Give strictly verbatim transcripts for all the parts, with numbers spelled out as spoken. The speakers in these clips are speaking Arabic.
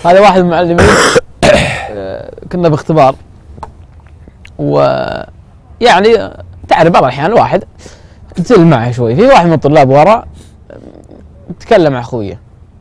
هذا واحد من المعلمين. كنا باختبار، ويعني تعرف بعض الاحيان الواحد تزل معه شوي. في واحد من الطلاب ورا تكلم مع اخويه،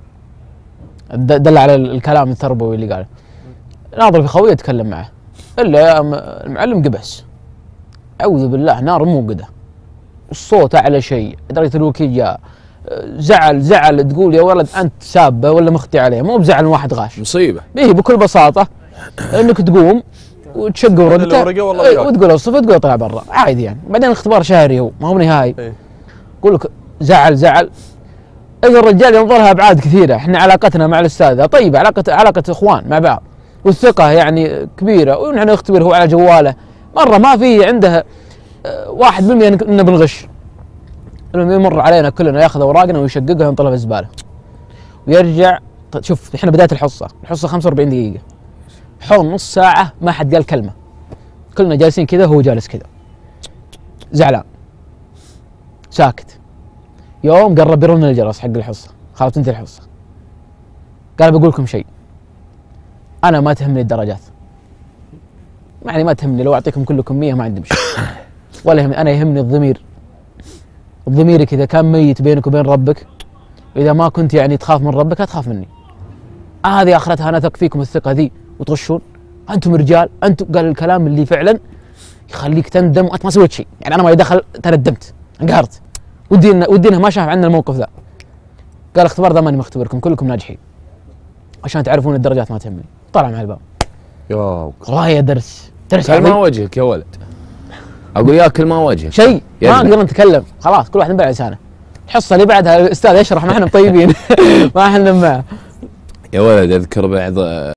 دل على الكلام التربوي اللي قاله. ناظر في خويه يتكلم معه، الا المعلم قبس، اعوذ بالله، نار موقده، الصوت اعلى شيء، درجه الوكيل جاء، زعل زعل تقول يا ولد انت سابه ولا مختي عليه، مو بزعل واحد غاش، مصيبه. به بكل بساطه انك تقوم وتشق ورقته وتقول اوصف وتقول اطلع برا عادي يعني. بعدين الاختبار شهري هو ما هو نهائي. يقول لك زعل زعل، اذا الرجال ينظر لها ابعاد كثيره. احنا علاقتنا مع الاستاذه طيبه، علاقه علاقه اخوان مع بعض، والثقه يعني كبيره، ونحن نختبر هو على جواله. مره ما في عنده واحد بالمئة انه بنغش، لما يمر علينا كلنا ياخذ اوراقنا ويشققها وينطلها في الزباله ويرجع. شوف احنا بدايه الحصه، الحصه خمسة وأربعين دقيقه، حول نص ساعه ما حد قال كلمه، كلنا جالسين كذا وهو جالس كذا زعلان ساكت. يوم قرب يرن الجرس حق الحصه، خلاص تنتهي الحصه، قال بقول لكم شيء، انا ما تهمني الدرجات، يعني ما تهمني لو اعطيكم كلكم مية ما عندي مشكله، ولا يهمني، انا يهمني الضمير. ضميرك اذا كان ميت بينك وبين ربك، اذا ما كنت يعني تخاف من ربك لا تخاف مني. هذه اخرتها انا اثق فيكم الثقه ذي وتغشون، انتم رجال، انتم. قال الكلام اللي فعلا يخليك تندم وانت ما سويت شيء، يعني انا ما دخل تندمت انقهرت، ودي ودي انه ما شاف عندنا الموقف ذا. قال الاختبار ذا ماني مختبركم، كلكم ناجحين عشان تعرفون الدرجات ما تهمني. طلع مع الباب. يا والله يا درس درس كل ما وجهك يا ولد، اقول ياكل ما وجهك شيء، ما نقدر نتكلم خلاص، كل واحد ينبع لسانه. الحصه اللي بعدها الاستاذ يشرح ما احنا طيبين ما احنا معه. يا ولد اذكر بعض